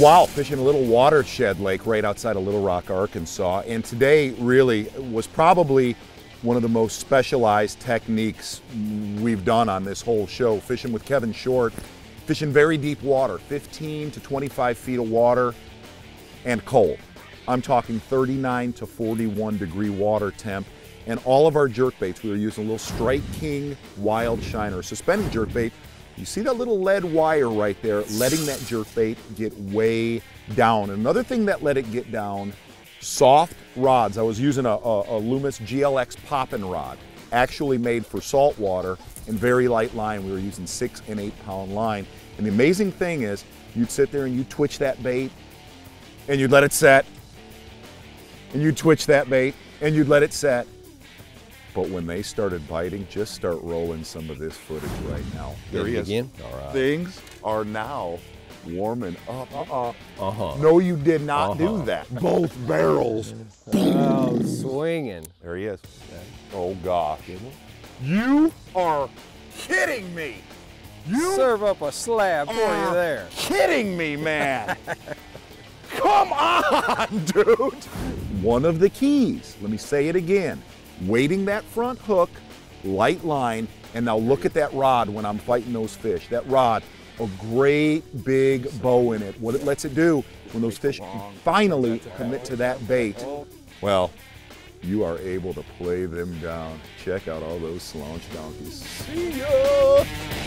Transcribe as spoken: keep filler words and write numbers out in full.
Wow, fishing a little watershed lake right outside of Little Rock, Arkansas. And today really was probably one of the most specialized techniques we've done on this whole show. Fishing with Kevin Short, fishing very deep water, fifteen to twenty-five feet of water and cold. I'm talking thirty-nine to forty-one degree water temp. And all of our jerkbaits, we were using a little Strike King Wild Shiner, suspended jerkbait. You see that little lead wire right there, letting that jerkbait get way down. Another thing that let it get down, soft rods. I was using a, a, a Loomis G L X poppin' rod, actually made for saltwater, and very light line. We were using six and eight pound line. And the amazing thing is, you'd sit there and you'd twitch that bait, and you'd let it set, and you'd twitch that bait, and you'd let it set. But when they started biting, just start rolling some of this footage right now. There he is. Again? All right. Things are now warming up. Uh-uh. Uh-huh. No, you did not Uh-huh. do that. Both barrels. Oh, swinging. There he is. Oh, gosh. You are kidding me. You Serve up a slab for are you there. kidding me, man. Come on, dude. One of the keys, let me say it again, weighting that front hook, light line, and now look at that rod when I'm fighting those fish. That rod, a great big bow in it. What it lets it do when those fish finally commit to that bait, well, you are able to play them down. Check out all those slouch donkeys. See ya!